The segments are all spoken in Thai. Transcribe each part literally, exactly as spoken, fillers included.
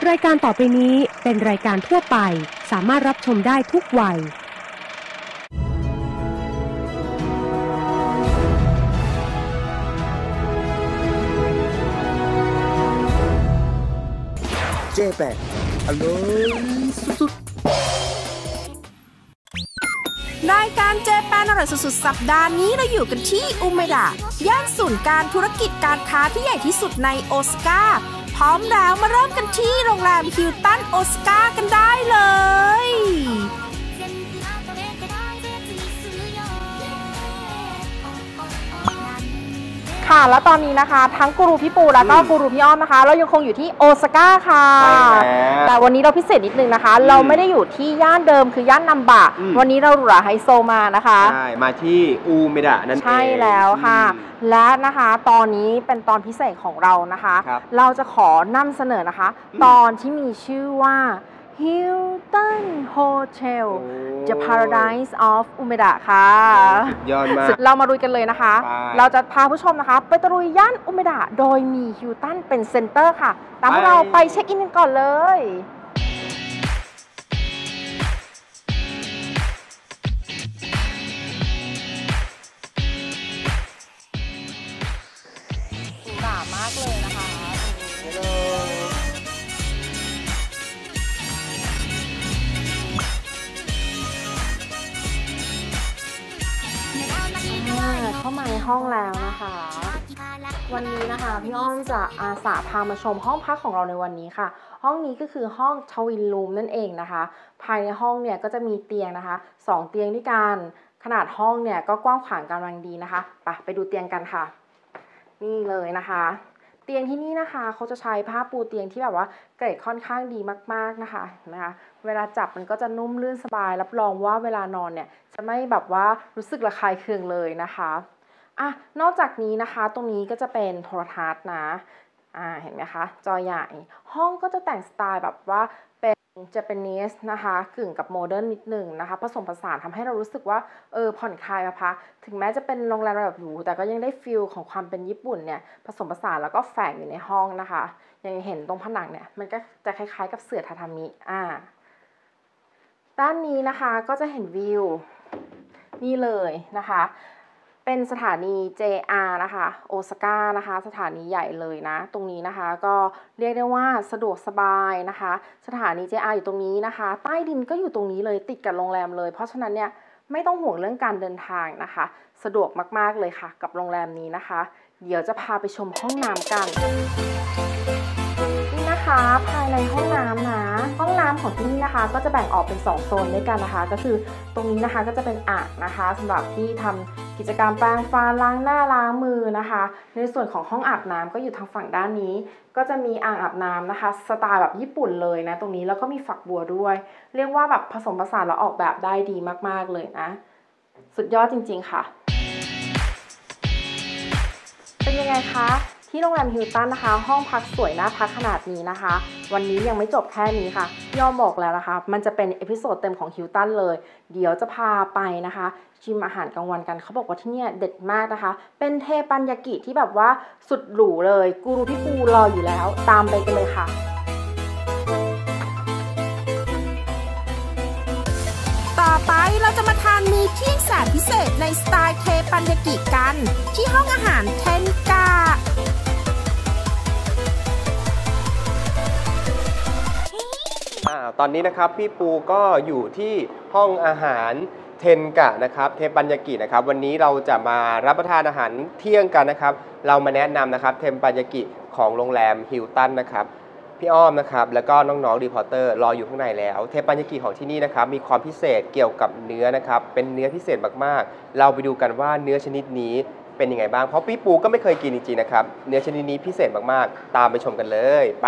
รายการต่อไปนี้เป็นรายการทั่วไปสามารถรับชมได้ทุกวัยเจแปนอร่อยสุดรายการเจแปนอร่อยสุดๆสัปดาห์นี้เราอยู่กันที่อุเมดะย่านศูนย์การธุรกิจการค้าที่ใหญ่ที่สุดในโอซาก้าพร้อมแล้วมาเริ่มกันที่โรงแรมฮิลตันโอซาก้ากันได้เลยค่ะแล้วตอนนี้นะคะทั้งกูรูพี่ปูแล้วก็กูรูพี่อ้อมนะคะเรายังคงอยู่ที่โอซาก้าค่ะแต่วันนี้เราพิเศษนิดนึงนะคะเราไม่ได้อยู่ที่ย่านเดิมคือย่านนัมบะวันนี้เราหรูหราไฮโซมานะคะใช่มาที่อูเมดะนั่นเองใช่แล้วค่ะและนะคะตอนนี้เป็นตอนพิเศษของเรานะคะเราจะขอนำเสนอนะคะตอนที่มีชื่อว่า Hilton Hotel The Paradise of Umeda ค่ะยอดมากเรามาลุยกันเลยนะคะเราจะพาผู้ชมนะคะไปตะลุยย่านอุเมดะโดยมี Hilton เป็นเซ็นเตอร์ค่ะตามพวกเราไปเช็คอินกันก่อนเลยหรูหรามากเลยนะคะเข้ามาในห้องแล้วนะคะวันนี้นะคะพี่อ้อมจะอาสาพามาชมห้องพักของเราในวันนี้ค่ะห้องนี้ก็คือห้องทวินรูมนั่นเองนะคะภายในห้องเนี่ยก็จะมีเตียงนะคะสองเตียงด้วยกันขนาดห้องเนี่ยก็กว้างขวางกำลังดีนะคะไปไปดูเตียงกันค่ะนี่เลยนะคะเตียงที่นี่นะคะเขาจะใช้ผ้าปูเตียงที่แบบว่าเกรดค่อนข้างดีมากๆนะคะเห็นไหมคะเวลาจับมันก็จะนุ่มลื่นสบายรับรองว่าเวลานอนเนี่ยจะไม่แบบว่ารู้สึกระคายเคืองเลยนะคะอ่ะนอกจากนี้นะคะตรงนี้ก็จะเป็นโทรทัศน์นะอ่าเห็นไหมคะจอใหญ่ห้องก็จะแต่งสไตล์แบบว่าเป็น Japanese นะคะกึ่งกับโมเดิร์นนิดหนึ่งนะคะผสมผสานทำให้เรารู้สึกว่าเออผ่อนคลายมาพักถึงแม้จะเป็นโรงแรมระดับหรูแต่ก็ยังได้ฟีลของความเป็นญี่ปุ่นเนี่ยผสมผสานแล้วก็แฝงอยู่ในห้องนะคะอย่างเห็นตรงผนังเนี่ยมันก็จะคล้ายๆกับเสื่อทาทามิอ่าด้านนี้นะคะก็จะเห็นวิวนี่เลยนะคะเป็นสถานี เจ อาร์ นะคะโอซาก้านะคะสถานีใหญ่เลยนะตรงนี้นะคะก็เรียกได้ว่าสะดวกสบายนะคะสถานี เจ อาร์ อยู่ตรงนี้นะคะใต้ดินก็อยู่ตรงนี้เลยติดกับโรงแรมเลยเพราะฉะนั้นเนี่ยไม่ต้องห่วงเรื่องการเดินทางนะคะสะดวกมากๆเลยค่ะกับโรงแรมนี้นะคะเดี๋ยวจะพาไปชมห้องน้ำกันนี่นะคะภายในห้องน้ำนะห้องน้ำของที่นี่นะคะก็จะแบ่งออกเป็นสองโซนด้วยกันนะคะก็คือตรงนี้นะคะก็จะเป็นอ่างนะคะสำหรับที่ทำกิจกรรมแปรงฟันล้างหน้าล้างมือนะคะในส่วนของห้องอาบน้ำก็อยู่ทางฝั่งด้านนี้ก็จะมีอ่างอาบน้ำนะคะสไตล์แบบญี่ปุ่นเลยนะตรงนี้แล้วก็มีฝักบัวด้วยเรียกว่าแบบผสมผสานแล้วออกแบบได้ดีมากๆเลยนะสุดยอดจริงๆค่ะเป็นยังไงคะที่โรงแรมฮิลตันนะคะห้องพักสวยน่าพักขนาดนี้นะคะวันนี้ยังไม่จบแค่นี้ค่ะย่อมบอกแล้วนะคะมันจะเป็นเอพิโซดเต็มของฮิลตันเลยเดี๋ยวจะพาไปนะคะชิมอาหารกลางวันกันเขาบอกว่าที่นี่เด็ดมากนะคะเป็นเทปันยากิที่แบบว่าสุดหรูเลยกูรูพี่ปูรออยู่แล้วตามไปกันเลยค่ะต่อไปเราจะมาทานมื้อเที่ยงแสนพิเศษในสไตล์เทปันยากิกันที่ห้องอาหารเทนกะตอนนี้นะครับพี่ปูก็อยู่ที่ห้องอาหารเทนกะนะครับเทปันยากินะครับวันนี้เราจะมารับประทานอาหารเที่ยงกันนะครับเรามาแนะนำนะครับเทปันยากิของโรงแรมฮิลตันนะครับพี่อ้อมนะครับแล้วก็น้องๆรีพอร์เตอร์รออยู่ข้างในแล้วเทปันยากิของที่นี่นะครับมีความพิเศษเกี่ยวกับเนื้อนะครับเป็นเนื้อพิเศษมากๆเราไปดูกันว่าเนื้อชนิดนี้เป็นยังไงบ้างเพราะพี่ปูก็ไม่เคยกินจริงๆนะครับเนื้อชนิดนี้พิเศษมากๆตามไปชมกันเลยไป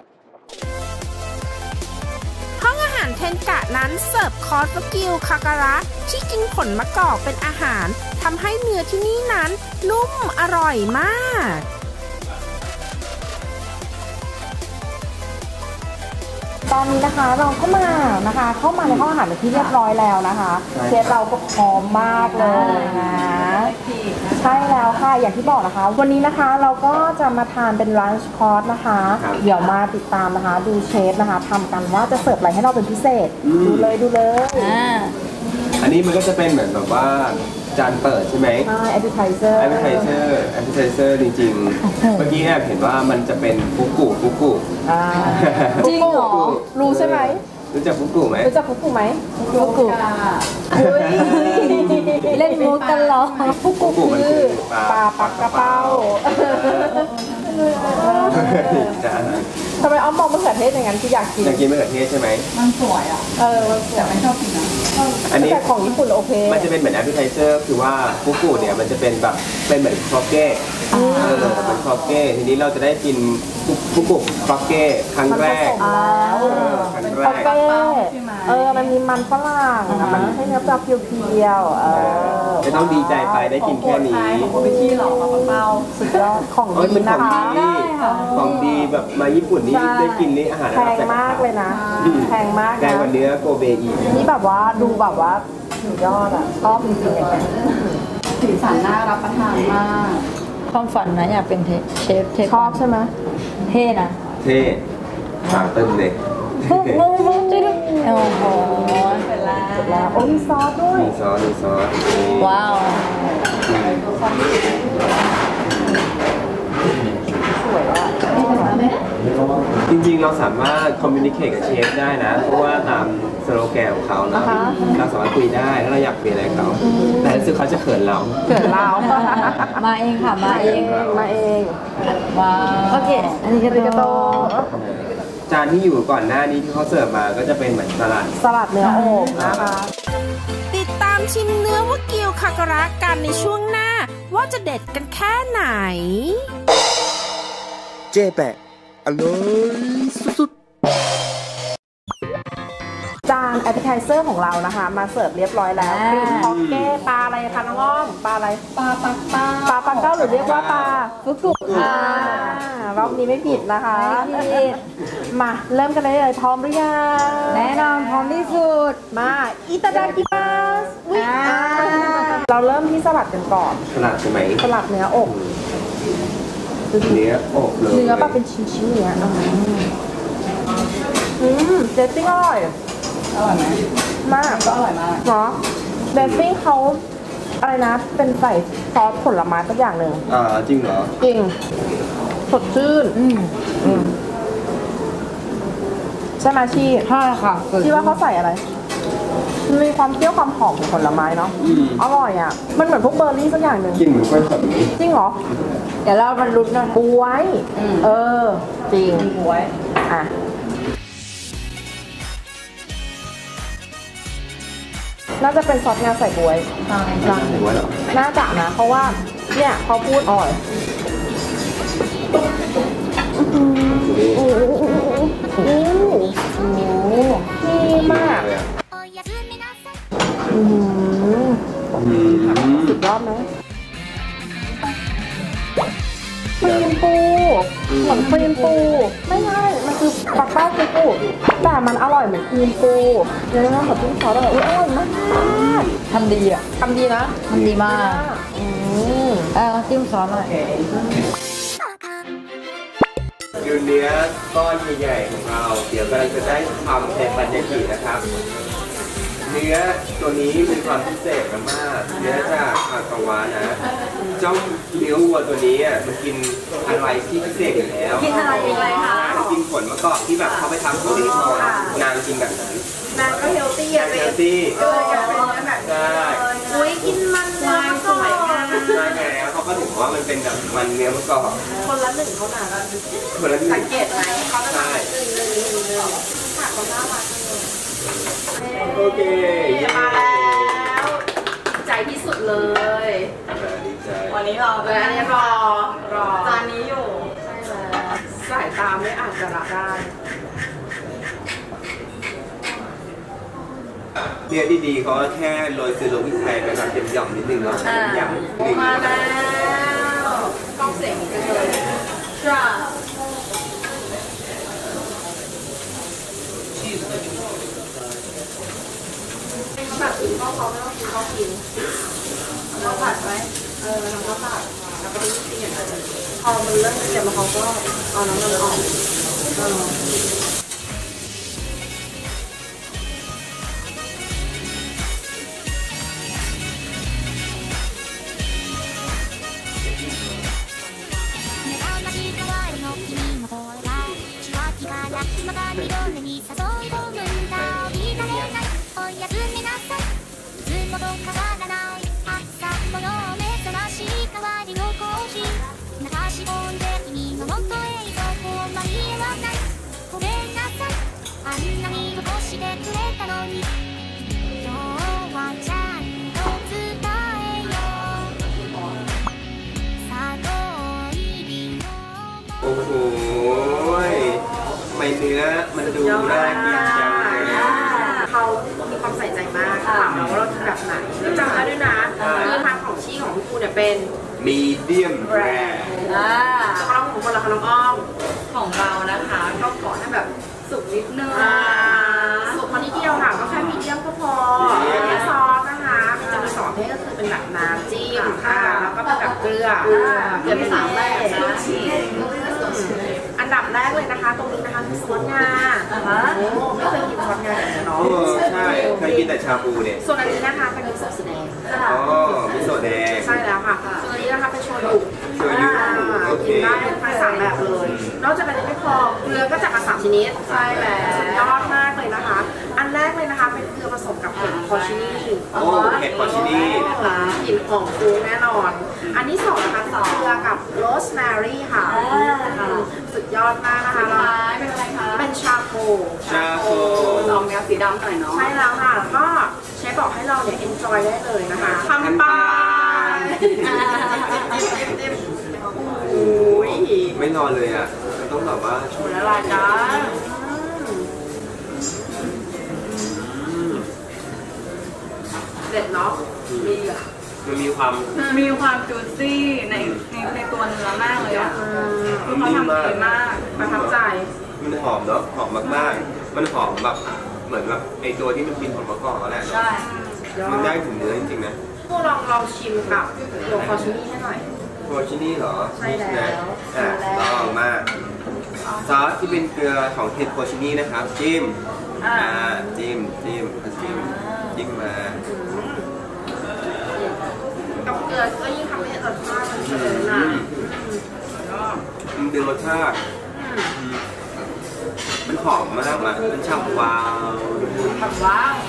เทนกะนั้นเสิร์ฟคอร์สวากิวคาการะที่กินผลมะกอกเป็นอาหารทำให้เนื้อที่นี่นั้นนุ่มอร่อยมากตอนนี้นะคะเราก็มานะคะเข้ามาในห้องอาหารเป็นที่เรียบร้อยแล้วนะคะเชฟเราก็พร้อมมากเลยนะใช่แล้วค่ะอย่างที่บอกนะคะวันนี้นะคะเราก็จะมาทานเป็นลันช์คอร์สนะคะเดี๋ยวมาติดตามนะคะดูเชฟนะคะทำกันว่าจะเสิร์ฟอะไรให้เราเป็นพิเศษดูเลยดูเลยอ่าอันนี้มันก็จะเป็นเหมือนแบบว่าจานเปิดใช่ไหมใช่ appetizer appetizer appetizer จริงๆ เมื่อกี้แอบเห็นว่ามันจะเป็นฟุกุฟุกุจริงเหรอรู้ใช่ไหมรู้จักฟุกุไหมรู้จักฟุกุไหมฟุกุเล่นมุกกันเหรอฟุกุคือปลาปักกระเป้าทำไมอ้อมมองมะเขือเทศอย่างนั้นคืออยากกินอยากกินมะเขือเทศใช่ไหมมันสวยอ่ะเออแต่ไม่ชอบกินนะอันนี้แต่ของญี่ปุ่นโอเคมันจะเป็นเหมือน appetizer คือว่าฟุกุเนี่ยมันจะเป็นแบบเป็นเหมือนครอกเก้เออเป็นครอกเก้ทีนี้เราจะได้กินฟุกุครอกเก้ครั้งแรกครั้งแรกเออมันมีมันฝรั่งมันไม่ใช่เนื้อปลาเพียวๆเออไม่ต้องดีใจไปได้กินแค่นี้ไปที่หลอกมาเป้าสุดยอดของดีนะคะของดีแบบมาญี่ปุ่นนี่ได้กินนี่อาหารแพงมากเลยนะแพงมากแพงกว่าเนื้อโกเบอีนี่แบบว่าดูแบบว่าสุดยอดอ่ะชอบจริงๆอย่างเงี้ยสีสันน่ารับประทานมากความฝันนะอยากเป็นเชฟเทชอบใช่ไหมเท่นะเท่ปากตึงเลยมุ้งมุ้งจุ๊ดโอ้โหเสร็จแล้วเสร็จแล้วโอ้มีซอสด้วยมีซอสมีซอสว้าวสวยอ่ะจริงๆเราสามารถคอมมิวนิเคชกับเชฟได้นะเพราะว่าตามสโลแกนของเขาเนาะเราสามารถคุยได้ถ้าเราอยากคุยอะไรเขาแต่รู้สึกเขาจะเขินเราเขินเรามาเองค่ะมาเองมาเองว้าวโอเคอันนี้ก็โตจานที่อยู่ก่อนหน้านี้ที่เขาเสิร์ฟมาก็จะเป็นเหมือนสลัดสลัดเนื้ออกนะคะติดตามชิมเนื้อวากิวคาการะกันในช่วงหน้าว่าจะเด็ดกันแค่ไหนเจ๊แปะอร่อยสุดๆจาน appetizer ของเรานะคะมาเสิร์ฟเรียบร้อยแล้วครีมคอกเก้ปลาอะไรคะน้องอ้อมปลาอะไรปลาปักเป้าปลาปักเป้าหรือเรียกว่าปลาฟุกุค่ะรอบนี้ไม่ผิดนะคะไม่ผิดมาเริ่มกันเลยพร้อมหรือยังแน่นอนพร้อมที่สุดมาอิตาดากิมัสเราเริ่มที่สลัดกันก่อนสลัดใช่ไหมสลัดเนื้ออกเนื้ออกเลยเนื้อปลาเป็นชิ้นๆเนี้ยอืมเดซซิ่งอร่อยอร่อยไหมมากก็อร่อยมากเนาะเดซซิ่งเขาอะไรนะเป็นใส่ซอสผลไม้สักอย่างหนึ่งอ่าจริงเหรอจริงสดชื่นอืมอืมใช่ไหมชีใช่ค่ะชีว่าเขาใส่อะไรมีความเปรี้ยวความหอมของผลไม้เนาะอร่อยอ่ะมันเหมือนพวกเบอร์รี่สักอย่างหนึ่งกินเหมือนกล้วยขนุนจริงเหรอเดี๋ยวเราบรรลุนะบวยเออจริงบวยอ่ะน่าจะเป็นซอสงาใส่บวยกลางบวยเหรอน่าจะนะเพราะว่าเนี่ยเขาพูดอร่อยโอ้โหโอ้โหดีมากสุดยอดไหมครีมปูเหมือนครีมปูไม่ใช่มันคือปักเป้าครีมปูแต่มันอร่อยเหมือนครีมปูเดี๋ยวนะขอจิ้มซอสเลยอุ้ยอร่อยมากทำดีอ่ะทำดีนะทำดีมากอืมเออจิ้มซอสหน่อยดูเนื้อก้อนใหญ่ๆของเราเดี๋ยวกำลังจะได้ทำเทปปัญญากินะครับเนื้อตัวนี้มีความพิเศษมากเนื้อจากคากาวะนะเจ้าเนื้อวัวตัวนี้อ่ะมันกินอะไรที่พิเศษอยู่แล้วกินอะไรอะไรคะมันกินผลมะกอกที่แบบเขาไปทำตัวนี้พอนางกินแบบนั้นนางก็เฮลตี้อ่ะเฮลตี้ก็เลยกลายเป็นเนื้อแบบใช่อุ้ยกินมันมากสวยงามใช่แล้วเขาก็ถึงว่ามันเป็นแบบมันเนื้อมะกอกคนละหนึ่งเขาหนาคนละหนึ่งสังเกตไหมเขาจะทำหนึ่งหนึ่งหนึ่งหนึ่งผักเขาน่ารักโอเคมาแล้วใจที่สุดเลยวันนี้รอเลยอันนี้รอรอจานนี้อยู่ใช่แล้วสายตาไม่อาจจะละได้เนื้อดีๆเขาแค่โรยซีโรวิไทยไปแบบเป็นหย่อมนิดนึงเนาะหย่อมนิดนึงมาแล้วต้องเสียงกันเลยจ้าอมันเริ่มเจ็บแล้วเขาก็เอาน้ำมันออกโอ้โหไม่เนื้อมันดูน่ากินจังเลยเขามีความใส่ใจมากถามเราว่าเราทำแบบไหนแล้วจำได้ด้วยนะคือทางของชีของพี่ปูเนี่ยเป็น medium rare อ่าข้าวของคนละข้าวน้องอ้อมของเรานะคะก็ขอให้แบบสุกนิดนึงสุกพอนิดเดียวค่ะก็แค่มีเดียมก็พอไม่ซอสนะคะจะมีสองประเภทก็คือเป็นแบบน้ำจิ้มค่ะแล้วก็เป็นแบบเกลือเกลือเป็นสามแรกอันดับแรกเลยนะคะตรงนี้นะคะคือซอสงาโอ้ไม่เคยกินซอสงาแบบนี้เนาะใช่เคยกินแต่ชาบูเนี่ยส่วนอันนี้นะคะเป็นมิโซะสีแดงอ๋อมิโซะแดงใช่แล้วค่ะส่วนอันนี้นะคะเป็นโชยุกินได้ทั้งสามแบบเลยนอกจากนี้ไม่พอเกลือก็จะมาสามชนิดใช่แล้วสุดยอดมากเลยนะคะอันแรกเลยนะคะเป็นเกลือผสมกับเห็ดพอชินี่โอ้เห็ดพอชินี่กลิ่นหอมฟุ้งแน่นอนอันที่สองนะคะเกลือกับโรสแมรี่ค่ะสุดยอดมากนะคะเป็นอะไรคะเป็นชาโคชาโคออกแนวสีดำหน่อยเนาะใช่แล้วค่ะก็เชฟบอกให้เราเนี่ย enjoy ได้เลยนะคะทำปลาโอ้ยไม่นอนเลยอ่ะมันต้องแบบว่าช่วยละลายจ้าเด็ดเนาะมีอ่ะมันมีความมีความจูซี่ในในในตัวเนื้อมากเลยอ่ะคือเขาทำดีมากประทับใจมันหอมเนาะหอมมากๆมันหอมแบบเหมือนแบบไอตัวที่มันกินผลประกอบแล้วแหละใช่มันได้ถึงเนื้อจริงๆนะพวกลองลองชิมกับตัวคอชินี่ให้หน่อยคอชินี่เหรอใช่แล้วอ่ะลองมากซอสที่เป็นเกลือของเทนโคชินี่นะครับจิ้มอ่าจิ้มจิ้มจิ้มจิ้มมากับเกลือก็ยิ่งทำให้รสชาติมันเฉยๆนะมันดึงรสชาติมันหอมมากอ่ะมันฉ่ำว้าวฉ่ำว้าว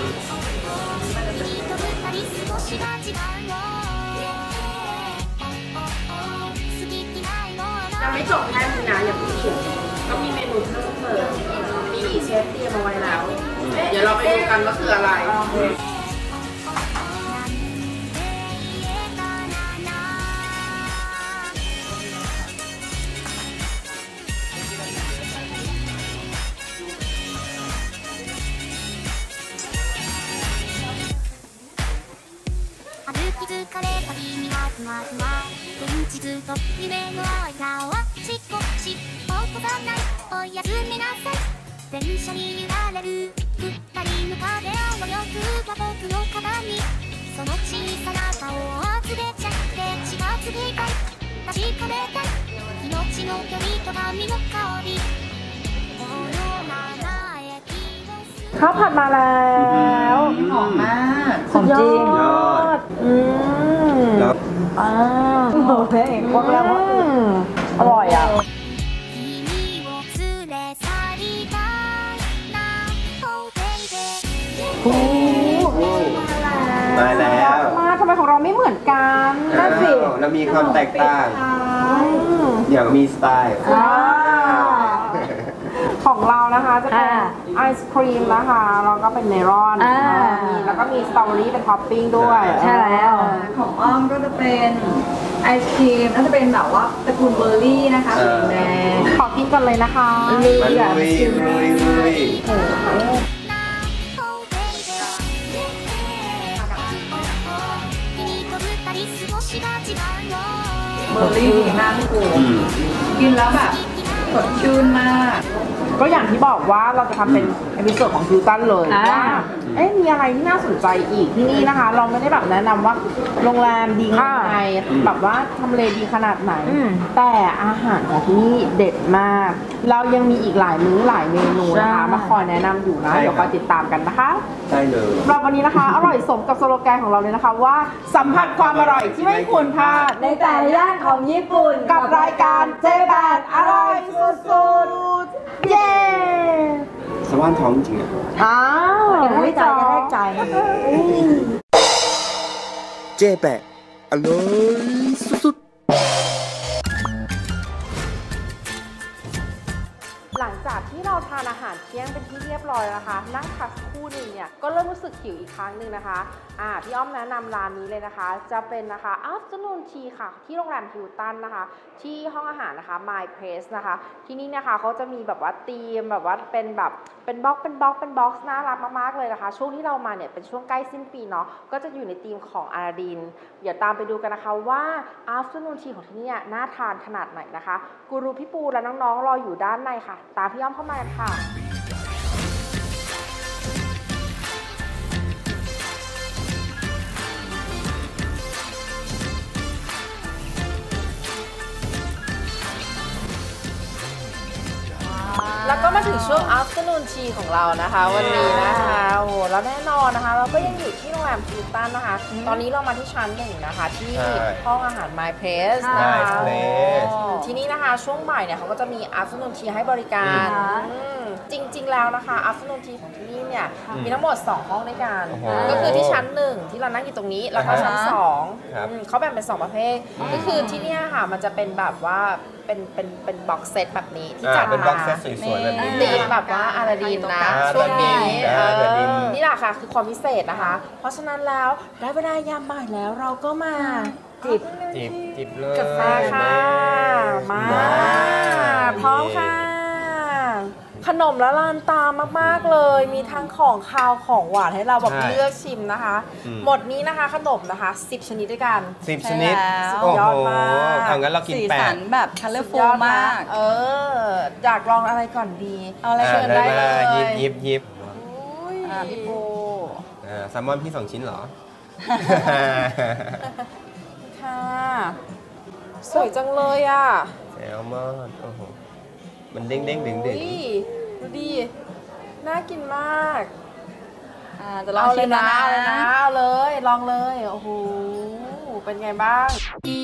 ยังไม่จบแค่นี้นะอย่าเพิ่งเขียนก็มีเมนูเพิ่มเติมมีเชฟเตรียมเอาไว้แล้วเดี๋ยวเราไปดูกันว่าคืออะไร電車に揺られる二人の影を泳ぐが僕の肩にその小さな顔を集めちゃって近づきたい確かめたい命の距離と髪の香りข้าวผัดมาแล้วหอมมากสุดยอดอืมอ่าโอเคพวกเราอร่อยอ่ะมาแล้วมาทำไมของเราไม่เหมือนกันนั่นสิเรามีความแตกต่างอย่างมีสไตล์ของเรานะคะจะเป็นไอศครีมนะคะแล้วก็เป็นเมลอนมีแล้วก็มีสตรอเบอรี่เป็นท็อปปิ้งด้วยใช่แล้วของอ้อมก็จะเป็นไอศครีมน่าจะเป็นแบบว่าตระกูลเบอร์รี่นะคะสีแดงขอกินกันเลยนะคะลุยลุยลุยลุยเบอร์รี่ดีมากพี่ปูกินแล้วแบบสดชื่นมากก็อย่างที่บอกว่าเราจะทำเป็นเอพิโซดของฟิวตันเลยว่าเอ๊ะมีอะไรที่น่าสนใจอีกที่นี่นะคะ เราไม่ได้แบบแนะนำว่าโรงแรมดีขนาดไหนแบบว่าทำเลดีขนาดไหนแต่อาหารของที่นี่เด็ดมากเรายังมีอีกหลายมื้อหลายเมนูนะคะมาคอยแนะนำอยู่นะเดี๋ยวคอยติดตามกันนะคะได้เลยสำหรับวันนี้นะคะอร่อยสมกับสโลแกนของเราเลยนะคะว่าสัมผัสความอร่อยที่ไม่ควรพลาดในแต่ละย่านของญี่ปุ่นกับรายการเจ๊แบนอร่อยสุดๆเย้สว่านท้องจริงอ่ะอ้าวไม่ใจจะได้ใจเจ๊แบนอร่อยสุดๆหลังจากที่เราทานอาหารเที่ยงเป็นที่เรียบร้อยนะคะนั่งพักคู่หนึ่งเนี่ยก็เริ่มรู้สึกหิวอีกครั้งหนึ่งนะคะอ่าพี่อ้อมแนะนำร้านนี้เลยนะคะจะเป็นนะคะ Afternoon Tea ค่ะที่โรงแรมฮิลตันนะคะที่ห้องอาหารนะคะ My Place นะคะที่นี่นะคะเขาจะมีแบบว่าธีมแบบว่าเป็นแบบเป็นบล็อกเป็นบล็อกเป็นบ็อกซ์น่ารักมากๆเลยนะคะช่วงที่เรามาเนี่ยเป็นช่วงใกล้สิ้นปีเนาะก็จะอยู่ในธีมของอาราดินเดี๋ยวตามไปดูกันนะคะว่า Afternoon Tea ของที่นี่น่าทานขนาดไหนนะคะกูรูพี่ปูและน้องๆรออยู่ด้านในค่ะตามพี่อ้อมเข้ามากันค่ะแล้วก็มาถึงช่วง Afternoon Tea ของเรานะคะวันนี้นะคะโอ้โหแล้วแน่นอนนะคะเราก็ยังอยู่ที่โรงแรมฮิลตันนะคะตอนนี้เรามาที่ชั้นหนึ่งนะคะที่ห้องอาหาร My Place นะคะที่นี่นะคะช่วงบ่ายเนี่ยเขาก็จะมี Afternoon Tea ให้บริการจริงๆแล้วนะคะ Afternoon Tea ของที่นี่เนี่ยมีทั้งหมดสองห้องด้วยกันก็คือที่ชั้นหนึ่งที่เรานั่งอยู่ตรงนี้แล้วก็ชั้นสองเขาแบ่งเป็นสองประเภทก็คือที่นี่ค่ะมันจะเป็นแบบว่าเป็นเป็นเป็นบ็อกเซตแบบนี้ที่จัดมาเป็นบ็อกเซตสวยๆแบบนี้ตีแบบว่าอาราดินนะช่วงนี้นี่แหละค่ะคือความพิเศษนะคะเพราะฉะนั้นแล้วได้เวลายามบ่ายแล้วเราก็มาจิบจิบจิบเลยกาแฟค่ะมาพร้อมค่ะขนมละลานตามากๆเลยมีทั้งของคาวของหวานให้เราแบบเลือกชิมนะคะหมดนี้นะคะขนมนะคะสิบชนิดด้วยกันสิบชนิดโอ้โหเอางั้นเรากินแปดสีสันแบบคัลเลอร์ฟูลมากเอออยากลองอะไรก่อนดีเอาอะไรเชิญได้เลยยิบยิบยิบพี่ปูแซลมอนพี่สองชิ้นเหรอค่ะสวยจังเลยอ่ะแซลมอนโอ้โหมันเด้งเด้งดึงดึงดูดิน่ากินมากอ่าจะลองชิมนะเอาเลยนะเอาเลยลองเลยโอ้โหเป็นไงบ้าง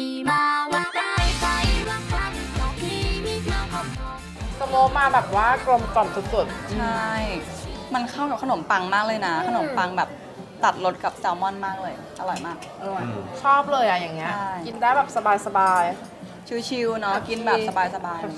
สโมกมาแบบว่ากลมกล่อมสุดๆใช่มันเข้ากับขนมปังมากเลยนะขนมปังแบบตัดรสกับแซลมอนมากเลยอร่อยมากอร่อยชอบเลยอะอย่างเงี้ยกินได้แบบสบายๆชิลๆเนาะกินแบบสบายๆ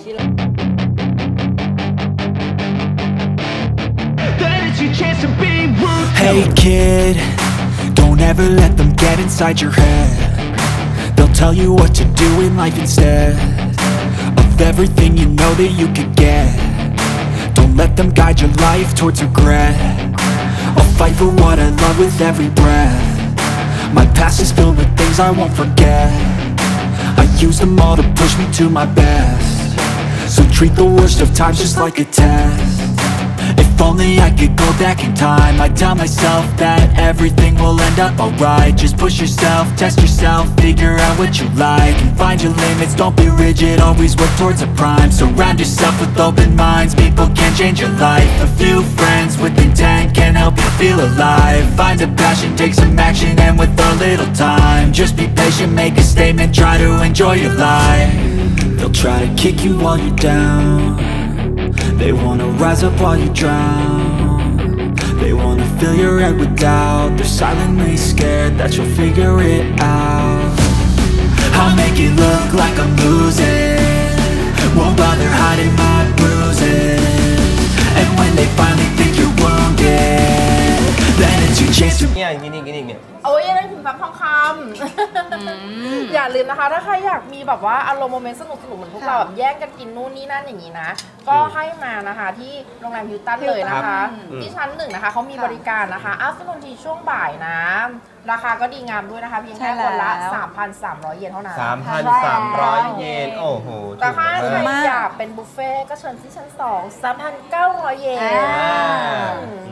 Hey kid, don't ever let them get inside your head. They'll tell you what to do in life instead of everything you know that you could get. Don't let them guide your life towards regret. I'll fight for what I love with every breath. My past is filled with things I won't forget. I use them all to push me to my best. So treat the worst of times just like a test.If only I could go back in time, I'd tell myself that everything will end up alright. Just push yourself, test yourself, figure out what you like and find your limits, don't be rigid, always work towards a prime. Surround yourself with open minds, people can change your life. A few friends with intent can help you feel alive. Find a passion, take some action, and with a little time, just be patient, make a statement, try to enjoy your life. They'll try to kick you while you're down.They wanna rise up while you drown. They wanna fill your head with doubt. They're silently scared that you'll figure it out. I'll make it look like I'm losing. Won't bother hiding my bruises. And when they finally think you're wounded, then it's your chance to เนี่ยกินอีกกินอีกเนี่ยโอ้ยนั่นคือแบบทองคำอย่าลืมนะคะถ้าใครอยากมีแบบว่าอารมณ์โมเมนต์สนุกสนุกเหมือนพวกเราแบบแย่งกันกินนู่นนี่นั่นอย่างนี้นะก็ให้มานะคะที่โรงแรมฮิลตันเลยนะคะที่ชั้นหนึ่งนะคะเขามีบริการนะคะอัฟเตอร์นูนทีช่วงบ่ายนะราคาก็ดีงามด้วยนะคะเพียงแค่คนละ สามพันสามร้อย เยนเท่านั้นสามพันสามร้อย เยนโอ้โหแต่ถ้าใครอยากเป็นบุฟเฟ่ก็เชิญที่ชั้นสอง สามพันเก้าร้อย เยน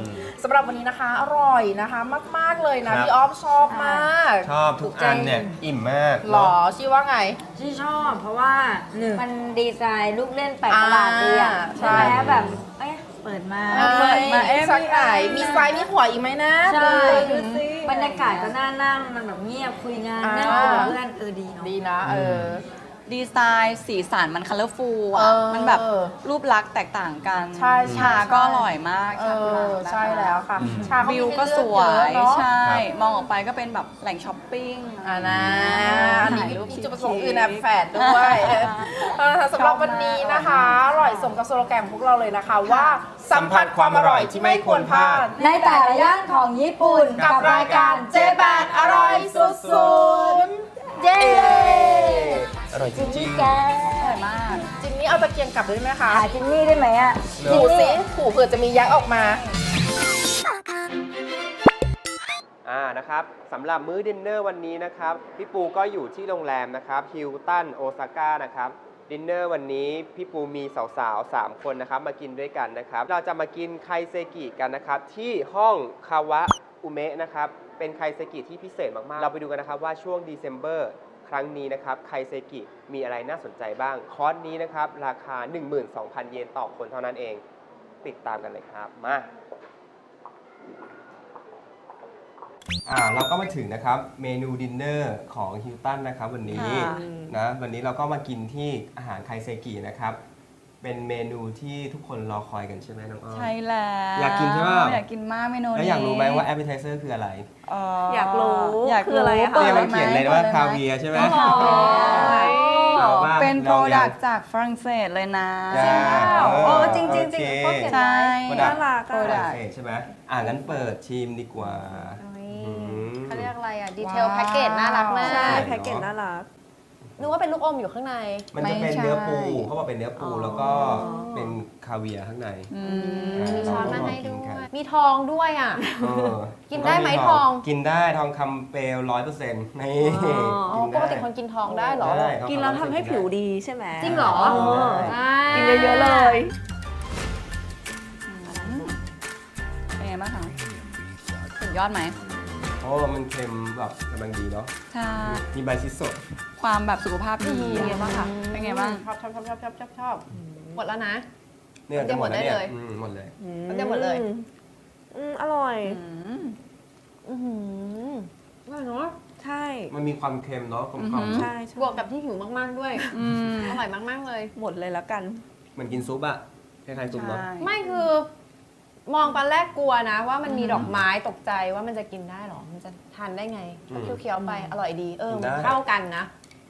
สำหรับวันนี้นะคะอร่อยนะคะมากๆเลยนะพี่อ้อมชอบมากชอบทุกอันเนี่ยอิ่มมากหรอชี้ว่าไงที่ชอบเพราะว่าหนึ่งมันดีไซน์ลูกเล่นแปลกประหลาดดีอ่ะอ่าใช่แล้วแบบเอ๊ะเปิดมาเปิดมาเอ๊ะสักไหนมีไซส์มีหัวอีกไหมนะใช่ดูสิบรรยากาศก็น่านั่งมันแบบเงียบคุยงานอ่านั่งคุยกับเพื่อนเออดีเนาะดีนะเออดีไซน์สีสันมันคัลเลอร์ฟูลเออ่ะอมันแบบรูปลักษณ์แตกต่างกันใช่ใช่ชาก็อร่อยมากเอชากุหลาอบนะคะใช่แล้วค่ะอืมชาเขาวิมีวให้ก็เลือสวเอะยเนาะใช่ มองออกไปก็เป็นแบบแหล่งช้อปปิ้งอ่านะอันนี้ถ่ายรูปมีจุดประสงค์อื่นแอบแฝดด้วยเออสำหรับวันนี้นะคะอร่อยสมกับสโลแกนของพวกเราเลยนะคะว่าสัมผัสความอร่อยที่ไม่ควรพลาดในแต่ละย่านของญี่ปุ่นกับรายการเจแปนอร่อยสุดๆเย้อร่อยจริงแกอร่อยมากจินนี่เอาตะเกียงกลับได้ไหมคะหาจินนี่ได้ไหมอ่ะผูสิผูเผื่อจะมียักษ์ออกมาอ่านะครับสำหรับมื้อดินเนอร์วันนี้นะครับพี่ปูก็อยู่ที่โรงแรมนะครับฮิลตันโอซาก้านะครับดินเนอร์วันนี้พี่ปูมีสาวๆสามคนนะครับมากินด้วยกันนะครับเราจะมากินไคเซกิกันนะครับที่ห้องคาวะอุเมะนะครับเป็นไคเซกิที่พิเศษมากๆเราไปดูกันนะครับว่าช่วง December ครั้งนี้นะครับไคเซกิมีอะไรน่าสนใจบ้างคอร์สนี้นะครับราคา หนึ่งหมื่นสองพัน เยนต่อคนเท่านั้นเองติดตามกันเลยครับมาอ่าเราก็มาถึงนะครับเมนูดินเนอร์ของฮิลตันนะครับวันนี้ค่ะนะวันนี้เราก็มากินที่อาหารไคเซกินะครับเป็นเมนูที่ทุกคนรอคอยกันใช่ไหมน้องอ้อมใช่แล้วอยากกินใช่ป่ะอยากกินมากเมนูนี้แล้วอยากรู้ไหมว่าแอปเปิลไทเซอร์คืออะไรเอยากรู้อยากคืออะไรอะคะปิดเนี่ยมันไหเขียนเลยว่าปิดคาไหมเวียร์ใช่ไหมอ๋อเอาว่าเป็นโปรเรายัดังกต์จากฝรั่งเศสเลยนะจ้าเออจริงๆจริงโอเคๆเขาเขียนใช่โปรดักน่ารักโปรดัอะกต์ใช่ไหมอ่างั้นเปิดชิมดีกว่าอืมเขาเรียกอะไรอ่ะ ดีเทลแพ็กเกจน่ารักมากใช่ใช่แพ็กเกจน่ารักนึกว่าเป็นลูกอมอยู่ข้างในมันจะเป็นไม่ใช่เนื้อปูเขาบอกเป็นเนื้อปูอ๋อแล้วก็เป็นคาเวียร์ข้างในอืมมีช้อนมาให้เราก็ลองกินด้วกันย มีทองด้วยอ่ะเออกินได้ไหมทองกินได้ทองคำเปลวร้อยเปอร์เซ็นต์นี่อ๋อกินปได้กติคนกินทองได้เหรอได้ทองคำกินแล้วทำให้ 100% ผิวดีใช่ไหมจริงเหรอเออใช่กินเยอะๆเลยเป็นไงบ้างคะสุดยอดไหมโอ้มันเค็มแบบกำลังดีเนาะใช่มีใบชิโซะความแบบสุขภาพดีเป็นไงบ้างคะเป็นไงบ้างชอบชอบชอบชอบชอบชอบชอบหมดแล้วนะเนี่ยมันจะหมดได้นี่เลยอืมหมดเลยมันจะหมดเลยอืมอร่อยอืมอื้อหืออร่อยเนาะใช่มันมีความเค็มเนาะกลมกล่อมใช่ใช่บวกกับที่หิวมากๆด้วยอืมอร่อยมากๆเลยหมดเลยแล้วกันเหมือนกินซุปอะคล้ายๆซุปเนาะใช่ไม่คือ มองตอนแรกกลัวนะ ว่ามันมีอืมดอกไม้ตกใจว่ามันจะกินได้หรอ มันจะทานได้ไงอืมเคี้ยวๆไปอร่อยดี เออกินมันได้เข้ากันนะ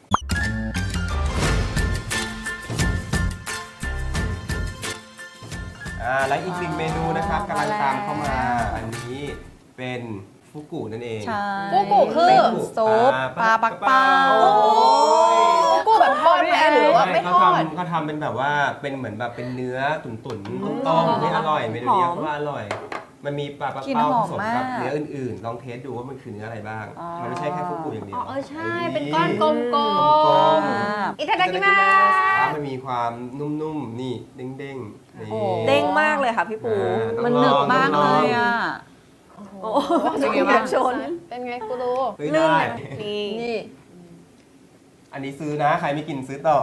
อ่าและอีกหนึ่งเมนูนะครับอ๋อกำลังตามเข้ามามาแล้วอันนี้เป็นฟุกุนั่นเองใช่ฟูกุคือเป็นซุปปลาปักเป้ากูแบบทอดไหมหรือว่าไม่ทเขาอดทำเขาทำเป็นแบบว่าเป็นเหมือนแบบเป็นเนื้อตุ๋นๆต้มๆที่อร่อยเมนูนี้เพราะว่าอร่อย มันมีปลาปลากลิ่นเป้าหผอมสมกับมากเนื้ออื่นๆ ลองเทสดูว่ามันคือเนื้ออะไรบ้างอ๋อมันไม่ใช่แค่ฟุกุอย่างเดียอ๋วอเออใช่ เป็นก้อนกลมกลมๆอิตาดากิมาแล้วมันมีความนุ่มๆ นี่เด้งๆนี่โอ้เด้งมากเลยค่ะพี่ปูอ่าต้องมันหนึบลองมากต้เลองยลองอ่ะโอ้เป็นไงบ้างชนเป็นไงกูรู้เฮ้ยได้นี่นี่อันนี้ซื้อนะ ใครไม่กินซื้อต่อ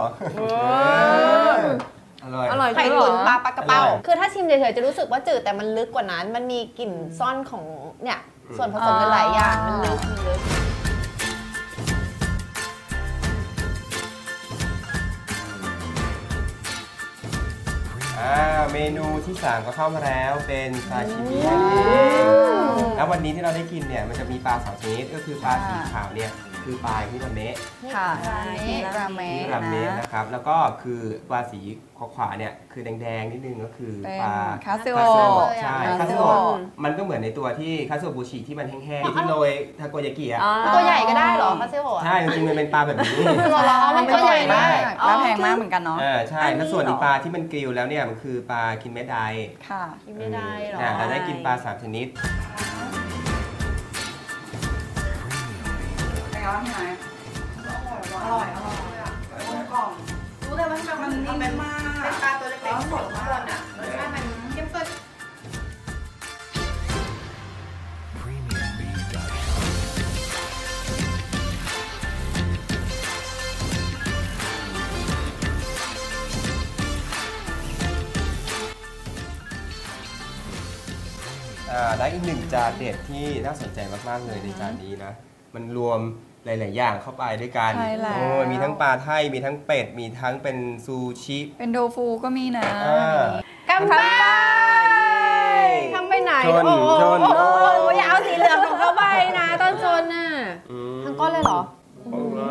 อร่อยอร่อยไข่จริงเหรตุ๋นอปลาปลากระเป้าอร่อยคือถ้าชิมเฉยๆจะรู้สึกว่าจืดแต่มันลึกกว่านั้น มันมีกลิ่นซ่อนของเนี่ยอืมส่วนผสมหลายๆอย่าง มันลึกมันลึกอ่าเมนูที่สามก็เข้ามาแล้วเป็นซาชิมินั่นเองแล้ววันนี้ที่เราได้กินเนี่ยมันจะมีปลาสองชนิดก็คือปลาสีขาวเนี่ยคือปลาฮิราเมะค่ะนี่ราเมะฮิราเมะนะนะครับแล้วก็คือปลาสีขวาๆเนี่ยคือแดงๆนิดนึงก็คือเป็นปลาคาซิโอคาซิโอใช่คาคาซิซิโอโอมันก็เหมือนในตัวที่คาซิโอบูชิที่มันแห้งๆที่โรยทาโกยากิอ่ะตัวใหญ่ก็ได้เหรอคาเซโฮะใช่จริงๆมันเป็นปลาแบบนี้ตัวล้อมันก็ใหญ่มากแล้วแพงมากเหมือนกันเนาะอ่าใช่แล้วส่วนอีกปลาที่มันกริลแล้วเนี่ยมันคือปลาคินเมดไดค่ะกินไม่ได้เหรออ่าเราได้กินปลาสามชนิดเป็นไงบ้างพี่ไม้อร่อย อร่อยอ่ะกลมกล่อมรู้เลยว่ามันนิ่มมากเป็นปลาตัวเล็กๆสดมากอ่ะรสชาติมันเข้มข้นอ่าได้อีกหนึ่งจานเด็ดที่น่าสนใจมากๆเลยในจานนี้นะมันรวมหลายๆอย่างเข้าไปด้วยกันใช่แล้วโอ้ยมีทั้งปลาไทยมีทั้งเป็ดมีทั้งเป็นซูชิเป็นโดฟูก็มีนะอ่ากำไปทำไปไหนชนโอ้โหชนโอ้โหอย่าเอาสีเหลืองของเขาไปนะต้นชนน่ะอืมทั้งก้อนเลยเหรอเอาเลย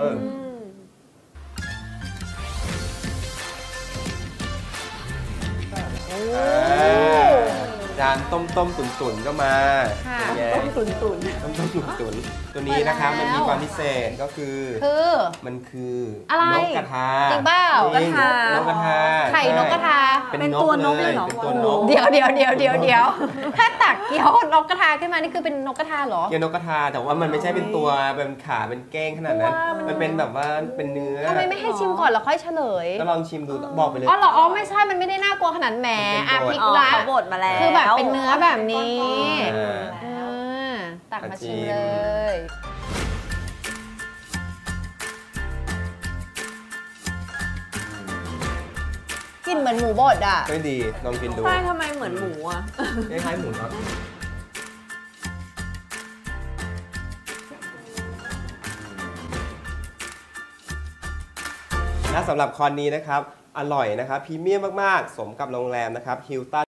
อ่าจานต้มต้มตุ๋นตุ๋นๆก็มาค่ะเป็นไงต้มตุ๋นตุ๋นต้มต้มตุ๋นตุ๋นๆตัวนี้นะครับเปิมันดแล้วมีความพิเศษก็คือคือมันคืออะไรนกกระทาจริงเปล่าจริงนกกระทาไข่นกกระทาเป็นตัวนกเลยเป็นตัวนกเดี๋ยวเดี๋ยวเดี๋ยวเดี๋ยวเดี๋ยวถ้าตักเกี๊ยวนกกระทาขึ้นมานี่คือเป็นนกกระทาเหรอเกี๊ยวนกกระทาแต่ว่ามันไม่ใช่เป็นตัวเป็นขาเป็นแก้งขนาดนั้น มันเป็นแบบว่าเป็นเนื้อทำไมไม่ให้ชิมก่อนแล้วค่อยเฉลยก็ลองชิมดูบอกไปเลยอ๋อเหรออ๋อไม่ใช่ มันไม่ได้น่ากลัวขนาดแหมอ่ะพริกอ๋อละเขาบดมาแล้วคือแบบเป็นเนื้อแบบนี้อ่าอ่าตักมาชิมชิมเลย กลิ่นเหมือนหมูบดอ่ะก็ดีลองกินดูใช่ทำไมเหมือนหมูอ่ะคล้ายๆหมูเนาะและสำหรับคอนนี้นะครับ อร่อยนะครับพรีเมียมมากๆ สมกับโรงแรมนะครับฮิลตัน